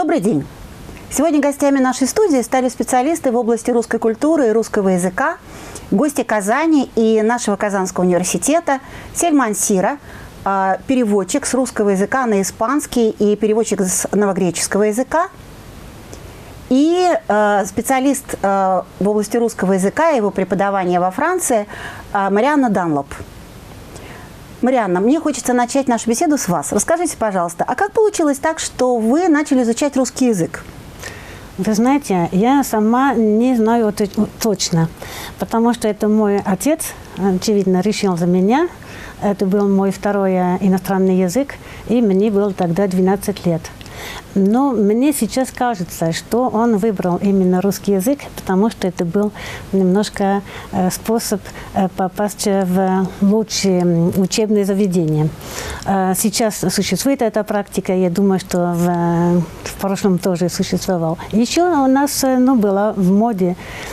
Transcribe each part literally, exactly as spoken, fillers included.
Добрый день! Сегодня гостями нашей студии стали специалисты в области русской культуры и русского языка, гости Казани и нашего Казанского университета Сельма Ансира, переводчик с русского языка на испанский и переводчик с новогреческого языка, и специалист в области русского языка и его преподавания во Франции Марианна Данлоп. Марианна, мне хочется начать нашу беседу с вас. Расскажите, пожалуйста, а как получилось так, что вы начали изучать русский язык? Вы знаете, я сама не знаю точно, потому что это мой отец, очевидно, решил за меня. Это был мой второй иностранный язык, и мне было тогда двенадцать лет. Но мне сейчас кажется, что он выбрал именно русский язык, потому что это был немножко э, способ э, попасть в лучшие учебные заведения. Э, сейчас существует эта практика, я думаю, что в, в прошлом тоже существовал. Еще у нас ну, была в моде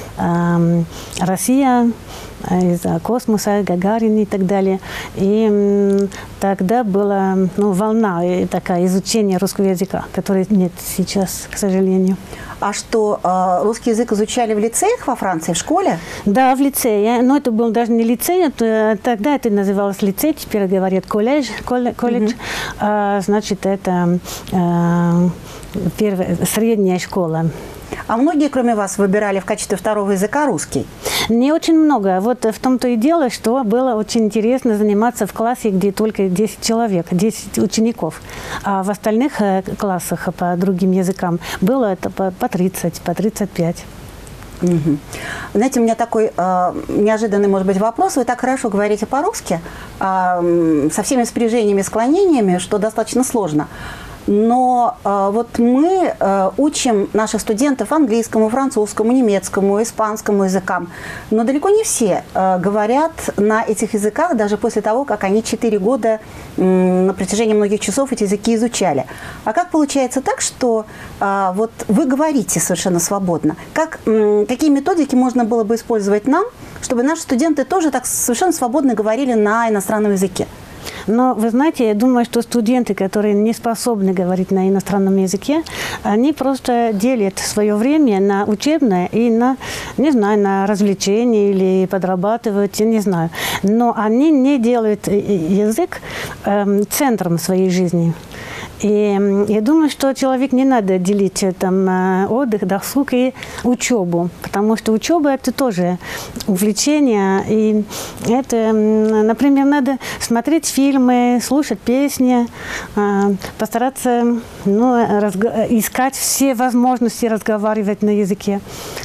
э, Россия, из-за космоса, Гагарин и так далее. И м, тогда была ну, волна и такая изучения русского языка, которой нет сейчас, к сожалению. А что, э, русский язык изучали в лицеях во Франции, в школе? Да, в лицее. Но это был даже не лицей, это, тогда это называлось лицей, теперь говорят колледж. колледж. Mm-hmm. а, значит, это а, первая, средняя школа. А многие, кроме вас, выбирали в качестве второго языка русский? Не очень много. Вот в том-то и дело, что было очень интересно заниматься в классе, где только десять человек, десять учеников. А в остальных классах по другим языкам было это по тридцать, по тридцать пять. Угу. Знаете, у меня такой э, неожиданный, может быть, вопрос. Вы так хорошо говорите по-русски, э, со всеми спряжениями, склонениями, что достаточно сложно. Но э, вот мы э, учим наших студентов английскому, французскому, немецкому, испанскому языкам. Но далеко не все э, говорят на этих языках, даже после того, как они четыре года э, на протяжении многих часов эти языки изучали. А как получается так, что э, вот вы говорите совершенно свободно? Как, э, какие методики можно было бы использовать нам, чтобы наши студенты тоже так совершенно свободно говорили на иностранном языке? Но, вы знаете, я думаю, что студенты, которые не способны говорить на иностранном языке, они просто делят свое время на учебное и на, не знаю, на развлечения или подрабатывать, я не знаю. Но они не делают язык э, центром своей жизни. И я думаю, что человек не надо делить там, отдых, досуг и учебу, потому что учеба – это тоже увлечение. И это, например, надо смотреть фильмы, слушать песни, постараться ну, искать все возможности разговаривать на языке.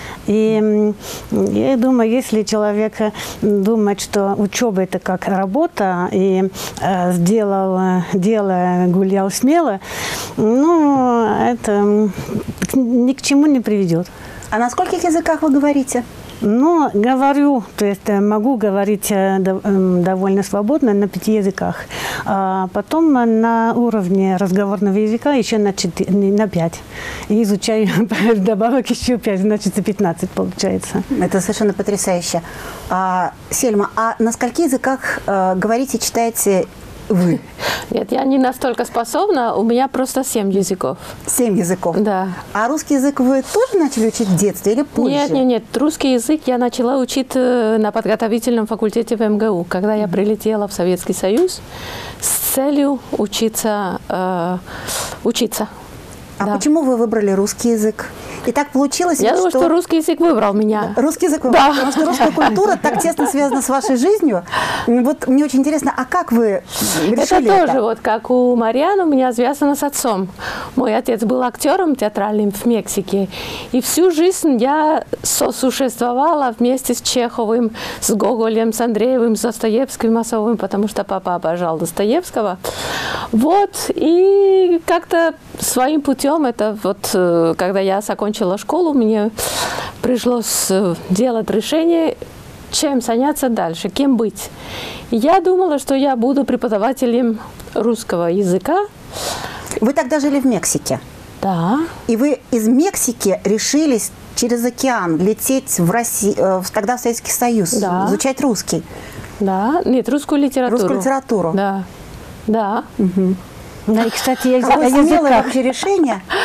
И я думаю, если человек думает, что учеба – это как работа, и э, сделал дело, гулял смело, ну, это ни к чему не приведет. А на скольких языках вы говорите? Ну, говорю, то есть могу говорить довольно свободно на пяти языках. А потом на уровне разговорного языка еще на, четыре, на пять. И изучаю добавок еще пять, значит, пятнадцать получается. Это совершенно потрясающе. А, Сельма, а на скольких языках э, говорите, читаете вы? Нет, я не настолько способна, у меня просто семь языков. Семь языков? Да. А русский язык вы тоже начали учить в детстве или позже? Нет, нет, нет. Русский язык я начала учить на подготовительном факультете в эм гэ у, когда я прилетела в Советский Союз с целью учиться. Э, учиться. А да. Почему вы выбрали русский язык? И так получилось, Я что... думаю, что русский язык выбрал меня. Русский язык выбрал, да. Потому что русская культура так тесно связана с вашей жизнью. Вот мне очень интересно, а как вы решили это? тоже, это? вот как у Марианны, у меня связано с отцом. Мой отец был актером театральным в Мексике. И всю жизнь я сосуществовала вместе с Чеховым, с Гоголем, с Андреевым, с Достоевским, Масовым, потому что папа обожал Достоевского. Вот, и как-то своим путем, это вот, когда я закончила школу, мне пришлось делать решение, чем заняться дальше, кем быть. Я думала, что я буду преподавателем русского языка. Вы тогда жили в Мексике? Да. И вы из Мексики решились через океан лететь в Россию, тогда в Советский Союз, да. изучать русский? Да, нет, русскую литературу. Русскую литературу? Да, да. Угу. Да, и, кстати, я Какое смелое вообще решение.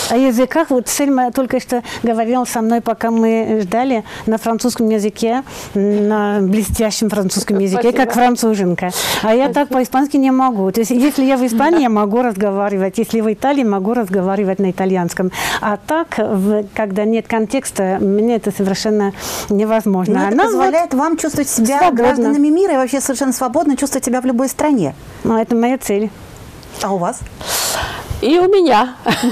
О языках, вот Сельма только что говорила со мной, пока мы ждали, на французском языке, на блестящем французском языке, Спасибо. как француженка. А я так по-испански не могу. То есть, если я в Испании, я могу разговаривать, если в Италии, могу разговаривать на итальянском. А так, в, когда нет контекста, мне это совершенно невозможно. Но это Она позволяет вот вам чувствовать себя свободно. гражданами мира и вообще совершенно свободно чувствовать себя в любой стране. Ну, это моя цель. А у вас? И у меня.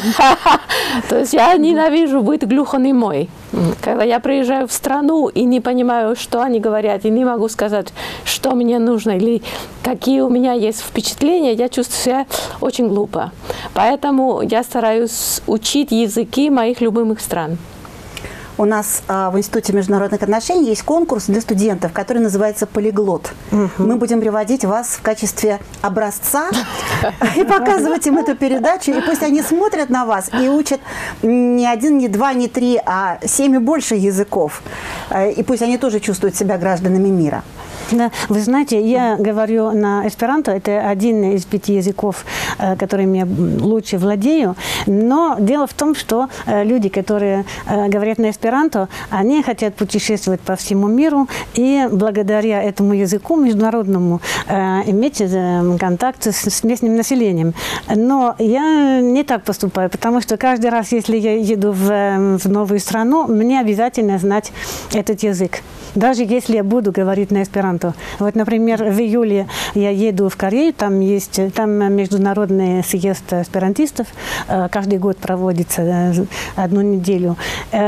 То есть я ненавижу быть глухонемой. Когда я приезжаю в страну и не понимаю, что они говорят, и не могу сказать, что мне нужно, или какие у меня есть впечатления, я чувствую себя очень глупо. Поэтому я стараюсь учить языки моих любимых стран. У нас а, в Институте международных отношений есть конкурс для студентов, который называется «Полиглот». Угу. Мы будем приводить вас в качестве образца и показывать им эту передачу. И пусть они смотрят на вас и учат не один, не два, не три, а семь и больше языков. И пусть они тоже чувствуют себя гражданами мира. Да, вы знаете, я говорю на эсперанто, это один из пяти языков, которыми я лучше владею, но дело в том, что люди, которые говорят на эсперанто, они хотят путешествовать по всему миру и благодаря этому языку международному иметь контакт с местным населением. Но я не так поступаю, потому что каждый раз, если я еду в, в новую страну, мне обязательно знать этот язык. Даже если я буду говорить на эсперанто. Вот, например, в июле я еду в Корею, там есть там международный съезд эсперантистов, каждый год проводится одну неделю.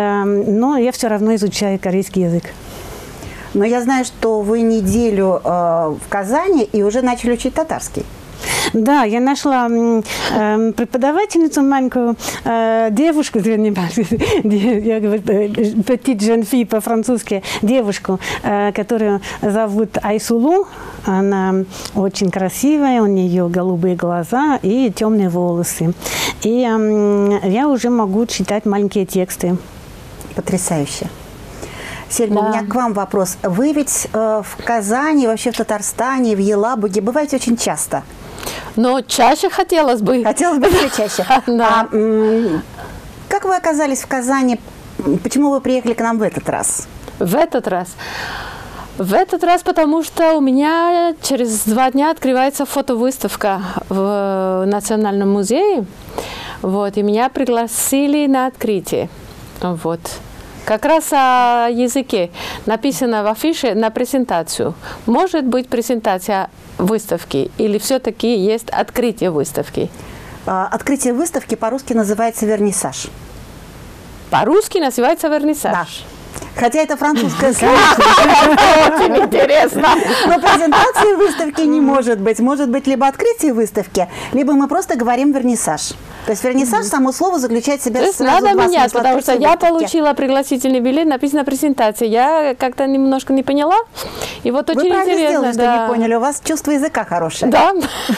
Но я все равно изучаю корейский язык. Но я знаю, что вы неделю в Казани и уже начали учить татарский. Да, я нашла э, преподавательницу, маленькую э, девушку, я говорю, petite jeune fille по-французски, девушку, э, которую зовут Айсулу. Она очень красивая, у нее голубые глаза и темные волосы. И э, я уже могу читать маленькие тексты. Потрясающе. Сельма, Да. у меня к вам вопрос. Вы ведь э, в Казани, вообще в Татарстане, в Елабуге бываете очень часто. Но чаще хотелось бы. Хотелось бы еще чаще. Да. А, м, как вы оказались в Казани? Почему вы приехали к нам в этот раз? В этот раз. В этот раз, потому что у меня через два дня открывается фотовыставка в Национальном музее. Вот, и меня пригласили на открытие. Вот. Как раз о языке написано в афише на презентацию. Может быть презентация выставки или все-таки есть открытие выставки? А, открытие выставки по-русски называется вернисаж. По-русски называется вернисаж. Да. Хотя это французское слово. Очень интересно. Но презентации выставки не может быть. Может быть либо открытие выставки, либо мы просто говорим вернисаж. То есть вернисаж, само слово заключает в себе То есть сразу надо два менять, смысла. потому что Открытие я выставки. получила пригласительный билет, написано презентация. Я как-то немножко не поняла. И вот Вы очень правильно интересно. сделали, что да. не поняли. У вас чувство языка хорошее. Да.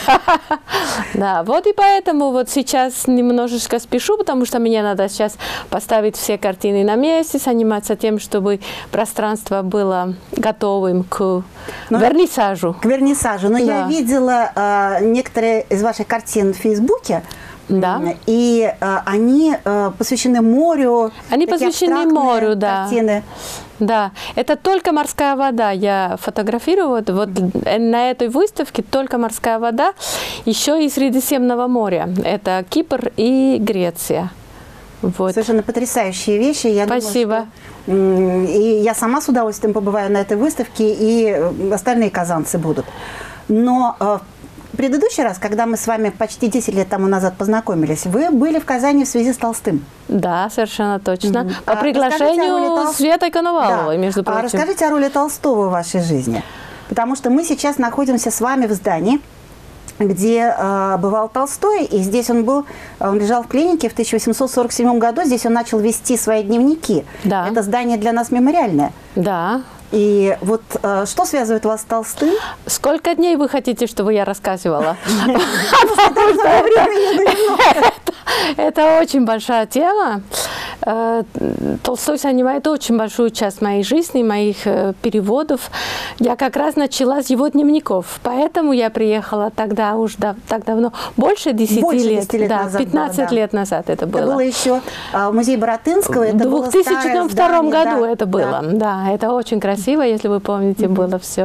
Да, вот и поэтому вот сейчас немножечко спешу, потому что мне надо сейчас поставить все картины на месте, заниматься тем, чтобы пространство было готовым к Но- вернисажу. К вернисажу. Но я Да. видела э, некоторые из ваших картин в Фейсбуке. Да. М, И э, они э, посвящены морю. Они такие посвящены абстрактные морю, да. Картины. Да, это только морская вода. Я фотографирую вот, вот на этой выставке только морская вода, еще и Средиземного моря. Это Кипр и Греция. Вот. Совершенно потрясающие вещи. Я Спасибо. Думаю, что, м, и я сама с удовольствием побываю на этой выставке, и э, остальные казанцы будут. Но э, в предыдущий раз, когда мы с вами почти десять лет тому назад познакомились, вы были в Казани в связи с Толстым. Да, совершенно точно. Мгм. По А расскажите о роли приглашению Толст- Светы Коноваловой, Да. между А прочим. расскажите о роли Толстого в вашей жизни. Потому что мы сейчас находимся с вами в здании, где э, бывал Толстой, и здесь он был, он лежал в клинике в тысяча восемьсот сорок седьмом году, здесь он начал вести свои дневники. Да. Это здание для нас мемориальное. Да. И вот э, что связывает вас с Толстым? Сколько дней вы хотите, чтобы я рассказывала? Времени немного. Это очень большая тема. э, Толстой занимает очень большую часть моей жизни, моих э, переводов. Я как раз начала с его дневников, поэтому я приехала тогда уж да, так давно, больше десяти больше лет, десяти лет да, назад пятнадцать было, да. лет назад это было. Это было еще а, в музее Баратынского. В две тысячи втором году да, это было, да. да, это очень красиво, если вы помните, mm-hmm. было все.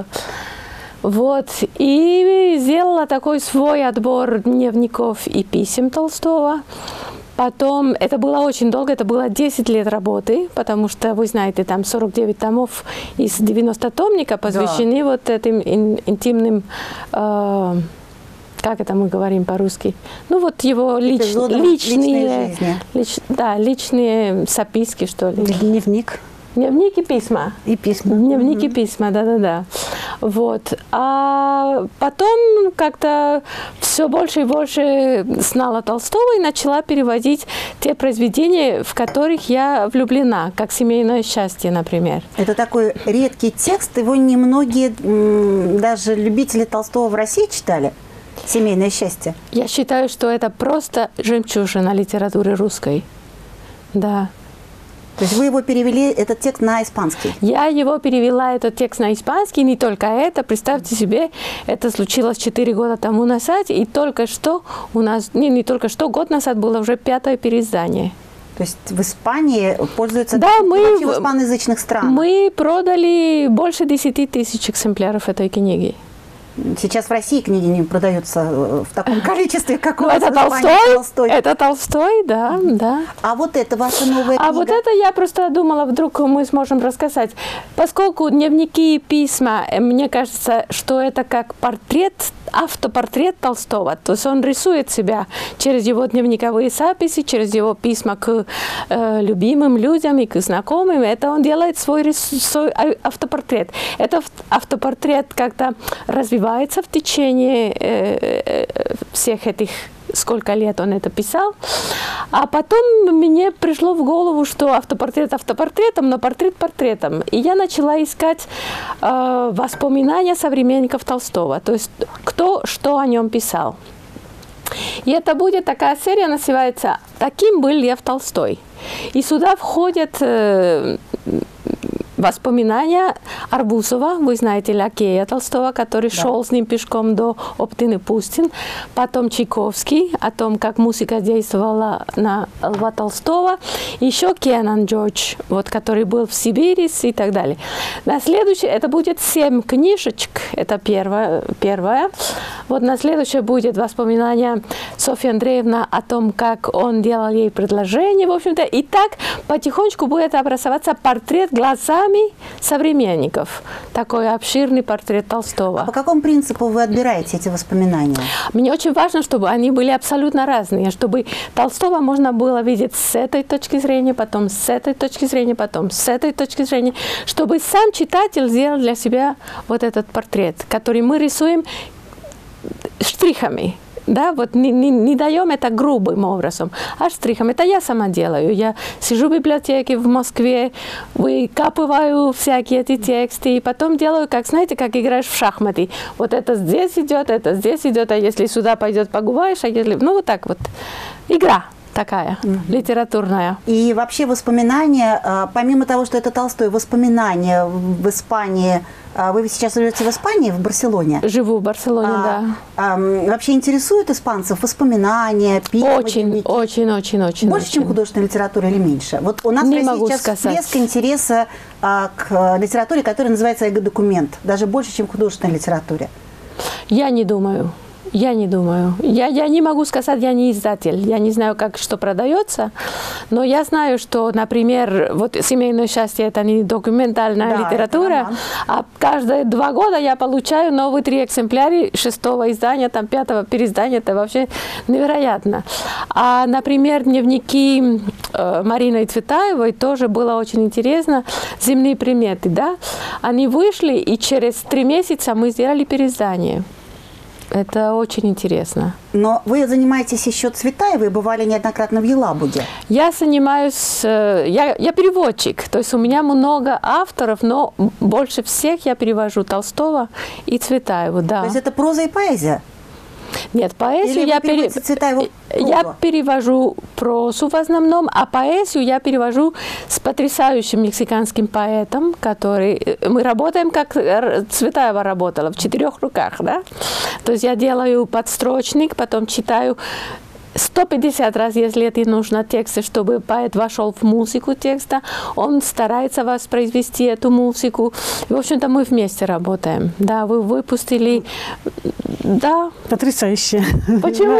Вот, и сделала такой свой отбор дневников и писем Толстого. Потом, это было очень долго, это было десять лет работы, потому что, вы знаете, там сорок девять томов из девяноста томника посвящены да. вот этим ин, интимным, э, как это мы говорим по-русски, ну вот его лич, личные, лич, да, личные записки, что ли. Дневник. Дневники, письма. И письма. Дневники, mm-hmm. письма, да-да-да. Вот. А потом как-то все больше и больше знала Толстого и начала переводить те произведения, в которых я влюблена, как «Семейное счастье», например. Это такой редкий текст, его немногие, даже любители Толстого в России читали. «Семейное счастье». Я считаю, что это просто жемчужина литературы русской. Да. То есть вы его перевели, этот текст, на испанский? Я его перевела, этот текст, на испанский. Не только это. Представьте себе, это случилось четыре года тому назад. И только что у нас, не, не только что, год назад было уже пятое переиздание. То есть в Испании пользуются да, мы, вообще в испаноязычных странах? Мы продали больше десяти тысяч экземпляров этой книги. Сейчас в России книги не продаются в таком количестве, как у вас это в Испании. Толстой, Толстой. Это Толстой, да, да. А вот это ваша новая книга? А вот это я просто думала, вдруг мы сможем рассказать. Поскольку дневники и письма, мне кажется, что это как портрет, автопортрет Толстого. То есть он рисует себя через его дневниковые записи, через его письма к э, любимым людям и к знакомым. Это он делает свой, рис, свой автопортрет. Это автопортрет как-то развивается в течение э, всех этих, сколько лет он это писал. А потом мне пришло в голову, что автопортрет автопортретом, но портрет портретом. И я начала искать э, воспоминания современников Толстого. То есть кто что о нем писал. И это будет такая серия, называется «Таким был Лев Толстой». И сюда входят э, воспоминания Арбузова, вы знаете, лакея Толстого, который да. шел с ним пешком до Оптины Пустин. Потом Чайковский, о том, как музыка действовала на Льва Толстого. Еще Кенан Джордж, вот, который был в Сибири и так далее. На следующее, это будет семь книжечек, это первое. первое. Вот на следующее будет воспоминание Софьи Андреевны о том, как он делал ей предложение, в общем-то. И так потихонечку будет образоваться портрет глазами современников. Такой обширный портрет Толстого. А по какому принципу вы отбираете эти воспоминания? Мне очень важно, чтобы они были абсолютно разные, чтобы Толстого можно было видеть с этой точки зрения, потом с этой точки зрения, потом с этой точки зрения, чтобы сам читатель сделал для себя вот этот портрет, который мы рисуем штрихами. Да, вот не, не, не даем это грубым образом, а штрихом. Это я сама делаю. Я сижу в библиотеке в Москве, выкапываю всякие эти тексты, и потом делаю, как, знаете, как играешь в шахматы. Вот это здесь идет, это здесь идет, а если сюда пойдет, погубаешь, а если... Ну, вот так вот. Игра такая, mm-hmm. литературная. И вообще воспоминания, помимо того, что это Толстой, воспоминания в Испании... Вы сейчас живете в Испании, в Барселоне? Живу в Барселоне, а, да. А, вообще интересуют испанцев воспоминания, письма? Очень, очень, очень, очень. Больше, очень. чем художественная литература или меньше? Вот у нас Не в России могу сейчас сказать. всплеск интереса а, к литературе, которая называется эго-документ. Даже больше, чем к художественной литературе. Я не думаю. Я не думаю. Я, я не могу сказать, я не издатель. Я не знаю, как что продается. Но я знаю, что, например, вот «Семейное счастье» – это не документальная да, литература, а каждые два года я получаю новые три экземпляра шестого издания, там, пятого переиздания. Это вообще невероятно. А, например, дневники э, Марины Цветаевой тоже было очень интересно. «Земные приметы», да? Они вышли, и через три месяца мы сделали переиздание. Это очень интересно. Но вы занимаетесь еще Цветаевой, бывали неоднократно в Елабуге. Я занимаюсь, я, я переводчик, то есть у меня много авторов, но больше всех я перевожу Толстого и Цветаеву, да. То есть это проза и поэзия? Нет, поэзию Или я, вы пере... Цветаеву я прозу? перевожу прозу в основном, а поэзию я перевожу с потрясающим мексиканским поэтом, который... Мы работаем, как Цветаева работала, в четырех руках, да? То есть я делаю подстрочник, потом читаю сто пятьдесят раз, если это нужно, тексты, чтобы поэт вошел в музыку текста, он старается воспроизвести эту музыку. В общем-то, мы вместе работаем. Да, вы выпустили... Да. Потрясающе. Почему?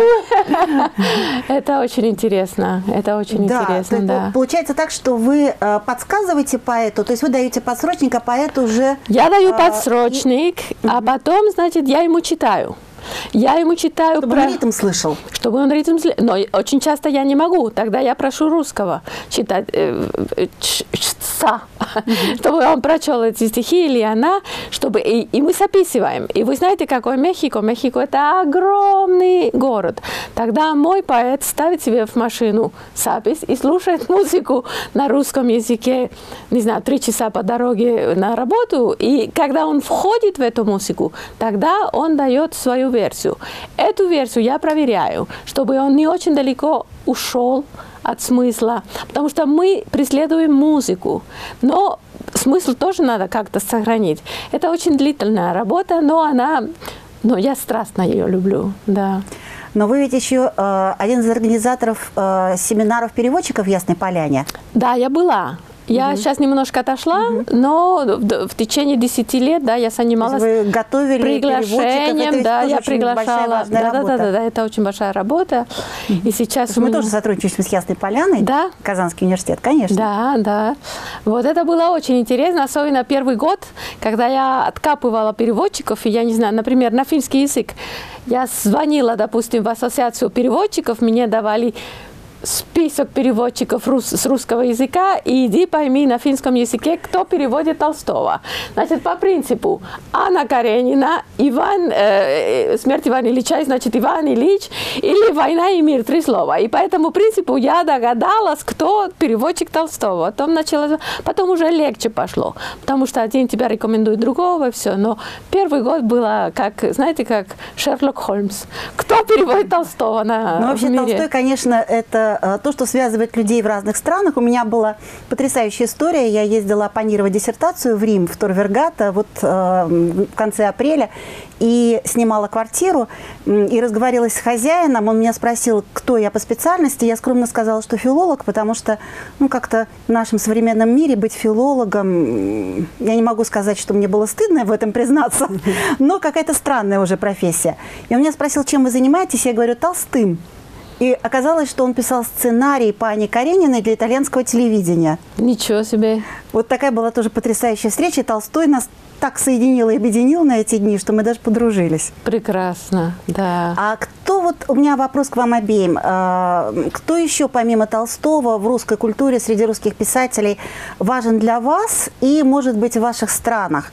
Это очень интересно. Это очень интересно, да. Получается так, что вы подсказываете поэту, то есть вы даете подсрочник, а поэт уже... Я даю подсрочник, а потом, значит, я ему читаю. Я ему читаю... Чтобы про... он ритм слышал. Чтобы он ритм слышал. Но очень часто я не могу. Тогда я прошу русского читать э, э, чтца, mm-hmm. чтобы он прочел эти стихи или она, чтобы... И, и мы записываем. И вы знаете, какой Мехико? Мехико – это огромный город. Тогда мой поэт ставит себе в машину запись и слушает музыку на русском языке, не знаю, три часа по дороге на работу. И когда он входит в эту музыку, тогда он дает свою версию. Эту версию я проверяю, чтобы он не очень далеко ушел от смысла, потому что мы преследуем музыку, но смысл тоже надо как-то сохранить. Это очень длительная работа, но она, но я страстно ее люблю, да. Но вы ведь еще э, один из организаторов э, семинаров переводчиков в Ясной Поляне. Да, я была. Я угу. сейчас немножко отошла, угу. но в, в течение десяти лет, да, я занималась вы готовили приглашением, да, я приглашала, да, да, да, да, да, это очень большая работа. Угу. И сейчас мы меня... тоже сотрудничаем с Ясной Поляной, да? Казанский университет, конечно. Да, да. Вот это было очень интересно, особенно первый год, когда я откапывала переводчиков, и я не знаю, например, на финский язык. Я звонила, допустим, в ассоциацию переводчиков, мне давали список переводчиков рус, с русского языка, и иди пойми на финском языке, кто переводит Толстого. Значит, по принципу Анна Каренина, Иван, э, смерть Ивана Ильича, значит, Иван Ильич, или Война и мир, три слова. И по этому принципу я догадалась, кто переводчик Толстого. Потом, начала, потом уже легче пошло, потому что один тебя рекомендует другого, и все. Но первый год было, как, знаете, как Шерлок Холмс. Кто переводит Толстого на Ну, вообще, мире? Толстой, конечно, это то, что связывает людей в разных странах. У меня была потрясающая история. Я ездила оппонировать диссертацию в Рим, в Tor Vergata, вот э, в конце апреля, и снимала квартиру, и разговаривалась с хозяином. Он меня спросил, кто я по специальности. Я скромно сказала, что филолог, потому что, ну, как-то в нашем современном мире быть филологом, я не могу сказать, что мне было стыдно в этом признаться, но какая-то странная уже профессия. И он меня спросил, чем вы занимаетесь? Я говорю, Толстым. И оказалось, что он писал сценарий по Анне Карениной для итальянского телевидения. Ничего себе. Вот такая была тоже потрясающая встреча. И Толстой нас так соединил и объединил на эти дни, что мы даже подружились. Прекрасно, да. А кто, вот у меня вопрос к вам обеим, кто еще помимо Толстого в русской культуре среди русских писателей важен для вас и, может быть, в ваших странах?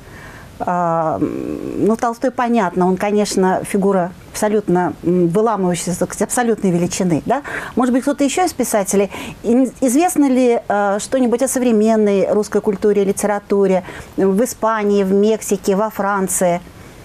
Ну, Толстой, понятно, он, конечно, фигура абсолютно выламывающаяся, абсолютной величины, да? Может быть, кто-то еще из писателей? Известно ли э, что-нибудь о современной русской культуре и литературе в Испании, в Мексике, во Франции?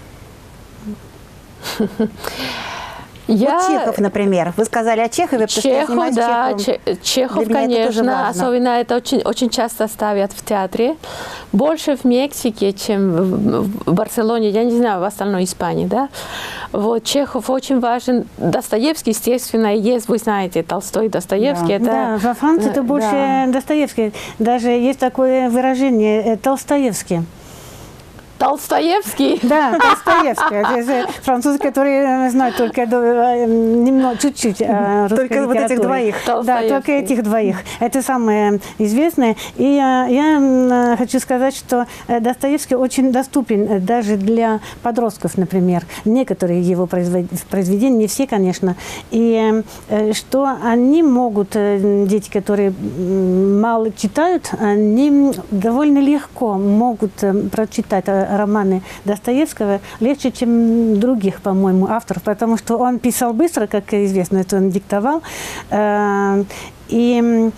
Я... Вот Чехов, например. Вы сказали о Чехове, потому что я Чехов, да, Чеховым. Чехов, Для меня это тоже конечно, важно. особенно это очень, очень часто ставят в театре. Больше в Мексике, чем в, в Барселоне, я не знаю, в остальной Испании, да. Вот, Чехов очень важен. Достоевский, естественно, есть, вы знаете, Толстой, Достоевский. Да, это, да, во Франции это больше да. Достоевский. Даже есть такое выражение «Толстоевский». Толстоевский? Да, Толстоевский. Это французы, которые знают только немного, чуть-чуть русской Только вот этих двоих. Да, только этих двоих. Это самое известное. И я хочу сказать, что Достоевский очень доступен даже для подростков, например. Некоторые его произведения, не все, конечно. И что они могут, дети, которые мало читают, они довольно легко могут прочитать романы Достоевского легче, чем других, по-моему, авторов, потому что он писал быстро, как известно, это он диктовал. И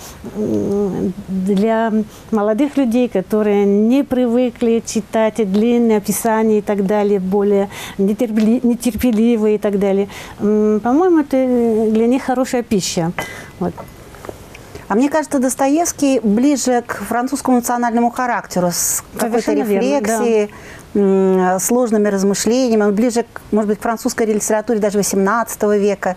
для молодых людей, которые не привыкли читать длинные описания и так далее, более нетерпеливые и так далее, по-моему, это для них хорошая пища. Вот. А мне кажется, Достоевский ближе к французскому национальному характеру, с какой-то рефлексией, верно, да. сложными размышлениями. Он ближе, может быть, к французской литературе даже восемнадцатого века.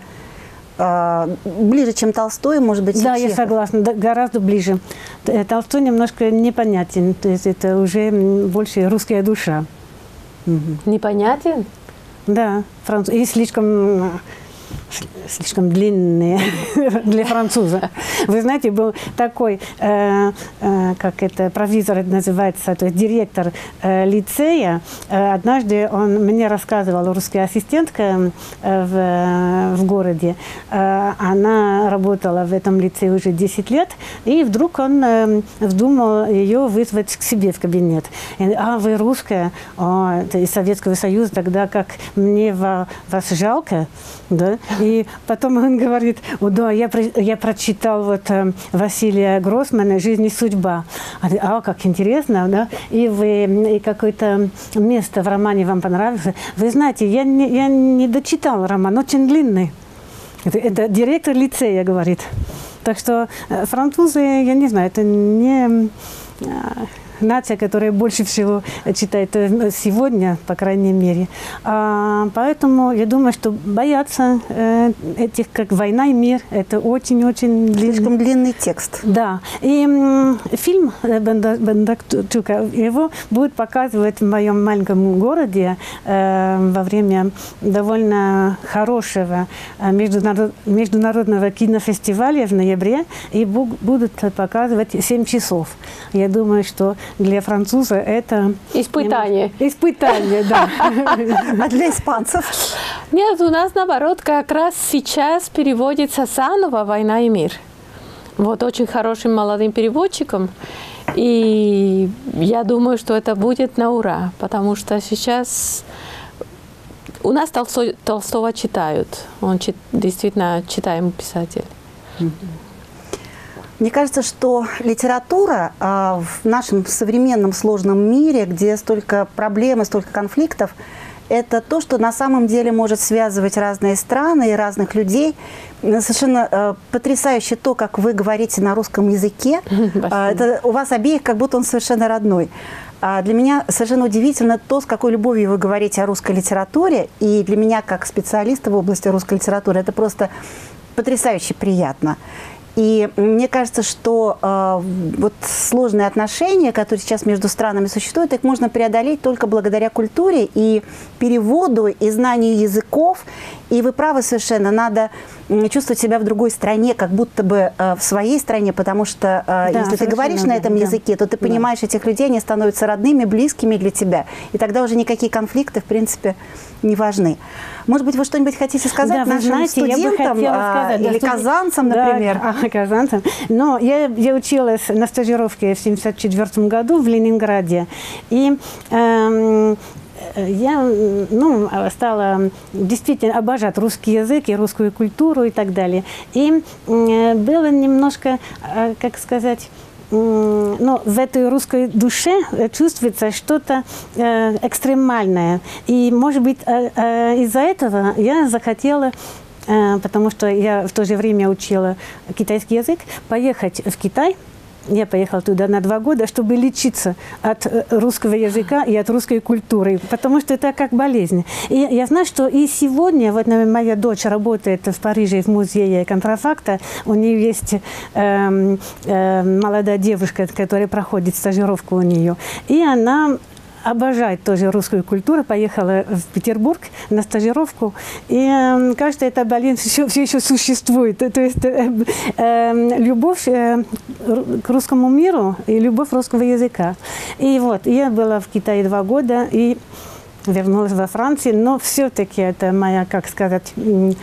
Ближе, чем Толстой, может быть, да, Чехов. Я согласна, гораздо ближе. Толстой немножко непонятен, то есть это уже больше русская душа. Угу. Непонятен? Да, француз. И слишком... слишком длинные для француза. Вы знаете, был такой, э, э, как это, провизор это называется, то есть директор э, лицея. Э, однажды он мне рассказывал, русская ассистентка э, в, в городе. Э, она работала в этом лицее уже десять лет, и вдруг он э, вздумал ее вызвать к себе в кабинет. И, а, вы русская? О, это из Советского Союза, тогда как мне вас жалко, да? И потом он говорит: о, да, я, я прочитал вот э, Василия Гроссмана «Жизнь и судьба». А, как интересно, да? И, вы, и какое-то место в романе вам понравилось. Вы знаете, я не, я не дочитал роман, очень длинный. Это, это директор лицея говорит. Так что э, французы, я не знаю, это не... Э, нация, которая больше всего читает сегодня, по крайней мере. А, поэтому я думаю, что бояться э, этих, как «Война и мир», это очень-очень длинный. Слишком длинный текст. Да. И м, фильм Бондарчука, его будут показывать в моем маленьком городе э, во время довольно хорошего международ, международного кинофестиваля в ноябре, и бу будут показывать семь часов. Я думаю, что для француза это... Испытание. Испытание, да. А для испанцев? Нет, у нас наоборот, как раз сейчас переводится заново «Война и мир». Вот очень хорошим молодым переводчиком. И я думаю, что это будет на ура, потому что сейчас у нас Толстой, Толстого читают. Он чит, действительно читаемый писатель. Мне кажется, что литература э, в нашем современном сложном мире, где столько проблем и столько конфликтов, это то, что на самом деле может связывать разные страны и разных людей. Совершенно э, потрясающе то, как вы говорите на русском языке. Э, это у вас обеих как будто он совершенно родной. А для меня совершенно удивительно то, с какой любовью вы говорите о русской литературе. И для меня, как специалиста в области русской литературы, это просто потрясающе приятно. И мне кажется, что э, вот сложные отношения, которые сейчас между странами существуют, их можно преодолеть только благодаря культуре и переводу, и знанию языков. И вы правы совершенно, надо чувствовать себя в другой стране, как будто бы э, в своей стране, потому что э, да, если ты говоришь да, на этом да, языке, то ты понимаешь да. этих людей, они становятся родными, близкими для тебя. И тогда уже никакие конфликты, в принципе, не важны. Может быть, вы что-нибудь хотите сказать да, нашим знаете, студентам а, сказать, или да, казанцам, да, например? А, казанцам. Но я, я училась на стажировке в семьдесят четвёртом году в Ленинграде. И эм, я ну, стала действительно обожать русский язык и русскую культуру и так далее. И э, было немножко, э, как сказать, но в этой русской душе чувствуется что-то э, экстремальное. И, может быть, э, э, из-за этого я захотела, э, потому что я в то же время учила китайский язык, поехать в Китай. Я поехала туда на два года, чтобы лечиться от русского языка и от русской культуры, потому что это как болезнь. И я знаю, что и сегодня, вот моя дочь работает в Париже в музее контрафакта, у нее есть э, э, молодая девушка, которая проходит стажировку у нее, и она обожает тоже русскую культуру, поехала в Петербург на стажировку, и э, кажется, эта болезнь все, все еще существует. То есть э, э, любовь э, к русскому миру и любовь русского языка. И вот, я была в Китае два года и вернулась во Францию, но все-таки это моя, как сказать,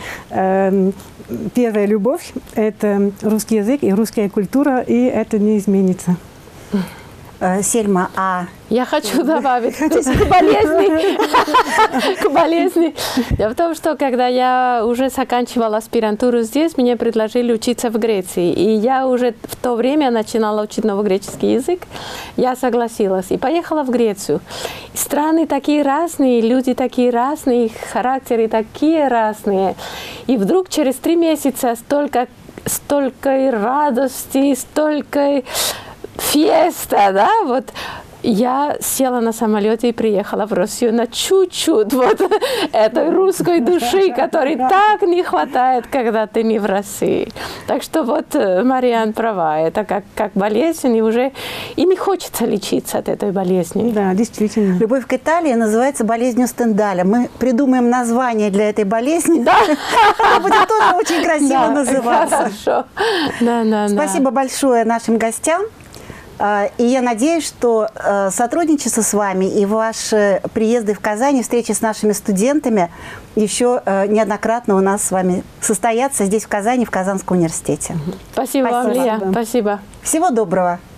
э, первая любовь, это русский язык и русская культура, и это не изменится. Сельма, а... Я хочу добавить к болезни. К болезни. Дело в том, что когда я уже заканчивала аспирантуру здесь, мне предложили учиться в Греции. И я уже в то время начинала учить новогреческий язык. Я согласилась и поехала в Грецию. Страны такие разные, люди такие разные, характеры такие разные. И вдруг через три месяца столько, столько радости, столько феста, да, вот. Я села на самолете и приехала в Россию на чуть-чуть вот этой русской души, которой так не хватает, когда ты не в России. Так что вот Мариан права, это как, как болезнь, и уже и не хочется лечиться от этой болезни. Да, действительно. Любовь к Италии называется болезнью Стендаля. Мы придумаем название для этой болезни. Да. Она будет тоже очень красиво называться. Хорошо. Да, да, Спасибо большое нашим гостям. И я надеюсь, что сотрудничество с вами и ваши приезды в Казань, встречи с нашими студентами еще неоднократно у нас с вами состоятся здесь, в Казани, в Казанском университете. Спасибо, Спасибо. вам, Лия. Спасибо. Всего доброго.